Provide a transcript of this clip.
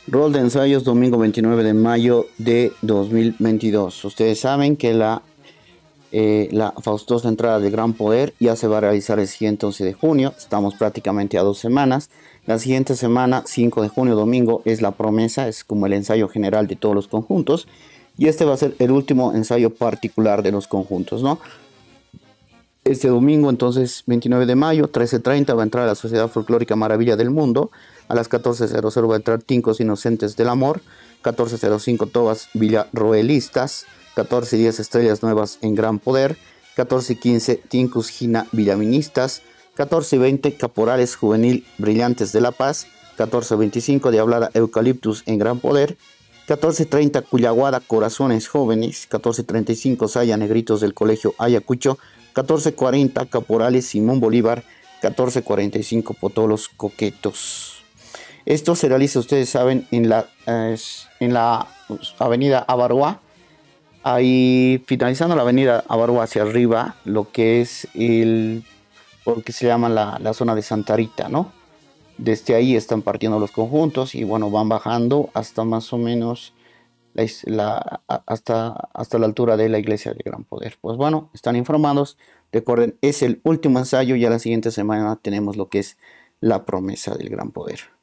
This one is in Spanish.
Rol de ensayos, domingo 29 de mayo de 2022. Ustedes saben que la faustosa entrada de Gran Poder ya se va a realizar el siguiente 11 de junio. Estamos prácticamente a 2 semanas. La siguiente semana, 5 de junio, domingo, es la promesa, es como el ensayo general de todos los conjuntos. Y este va a ser el último ensayo particular de los conjuntos, ¿no? Este domingo, entonces, 29 de mayo, 13:30, va a entrar la Sociedad Folclórica Maravilla del Mundo. A las 14:00 va a entrar Tincos Inocentes del Amor. 14:05, Tobas Villarroelistas. 14:10, Estrellas Nuevas en Gran Poder. 14:15, Tincus Gina Villaministas. 14:20, Caporales Juvenil Brillantes de la Paz. 14:25, Diablada Eucaliptus en Gran Poder. 14:30, Cuyaguada Corazones Jóvenes. 14:35, Saya Negritos del Colegio Ayacucho. 14:40, Caporales Simón Bolívar. 14:45, Potolos Coquetos. Esto se realiza, ustedes saben, en la avenida Abarúa. Ahí, finalizando la avenida Abarúa hacia arriba, lo que es lo que se llama la zona de Santa Rita, ¿no? Desde ahí están partiendo los conjuntos y bueno, van bajando hasta más o menos hasta la altura de la iglesia de Gran Poder. Pues bueno, están informados. Recuerden, es el último ensayo. Ya la siguiente semana tenemos lo que es la promesa del Gran Poder.